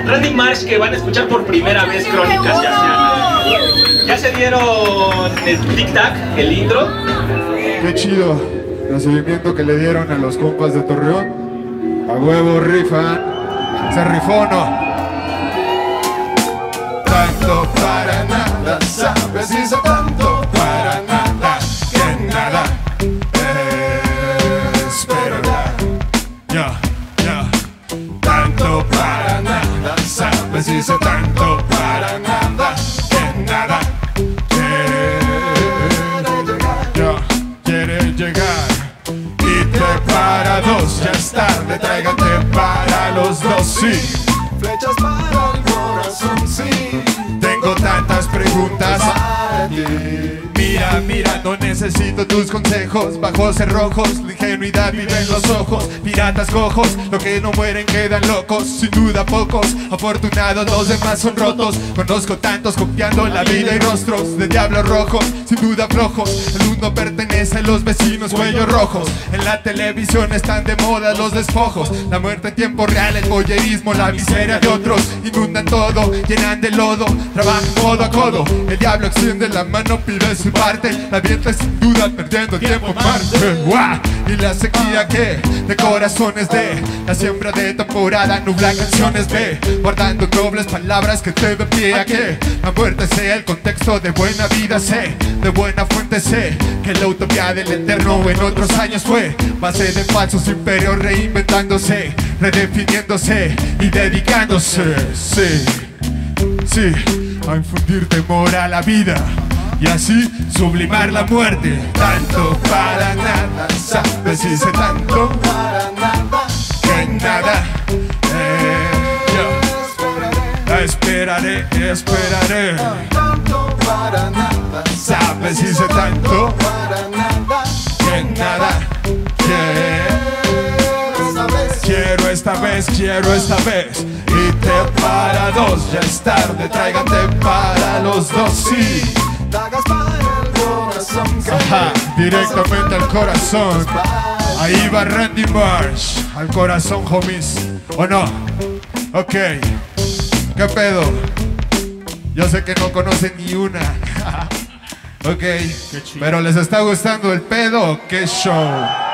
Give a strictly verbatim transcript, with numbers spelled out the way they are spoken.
Randy Marsh, que van a escuchar por primera vez Crónicas Jazzianas. Ya se dieron el tic-tac, el intro. Qué chido el recibimiento que le dieron a los compas de Torreón. A huevo rifan. Se rifó, ¿no? Tanto para nada, sabes, hizo tanto para nada, que nada esperará. Ya, ya. Tanto para nada, sabes, hizo tanto para nada, que nada quiere llegar. Ya, quiere llegar. Y te para dos, ya es tarde, tráigate para los dos, sí. Flechas para el corazón, sí. Tengo tantas preguntas para ti. Mira, mira, no necesito tus consejos. Bajos cerrojos, la ingenuidad vive en los ojos. Piratas cojos, lo que no mueren quedan locos. Sin duda pocos, afortunados, los demás son rotos. Conozco tantos confiando en la vida y rostros de diablos rojos, sin duda flojos. El mundo pertenece a los vecinos, cuellos rojos. En la televisión están de moda los despojos. La muerte en tiempo real, el voyerismo, la miseria de otros. Inundan todo, llenan de lodo. Trabajan codo a codo. El diablo extiende la mano, pide su parte. La dieta sin duda perdiendo tiempo en Marte. ¡Guau! Y la sequía que de corazones de la siembra de temporada nubla canciones de guardando dobles palabras que te den pie a que la muerte sea el contexto de buena vida. Sé, de buena fuente sé que la utopía del eterno en otros años fue base de falsos imperios reinventándose, redefiniéndose y dedicándose, sí, sí, a infundir temor a la vida y así sublimar la muerte. Tanto para nada, sabes, hice tanto para nada, que nada eh, yo esperaré, esperaré. Tanto para nada, sabes, hice tanto para nada, que nada quiero esta vez, quiero esta vez, quiero esta vez. Y te para dos, ya es tarde, tráigate para los dos, sí. Dagas para el corazón. Ajá, directamente al corazón. Ahí va Randy Marsh. Al corazón, homies. ¿O no? Ok. ¿Qué pedo? Yo sé que no conocen ni una. Ok. Pero ¿les está gustando el pedo? ¿Qué show?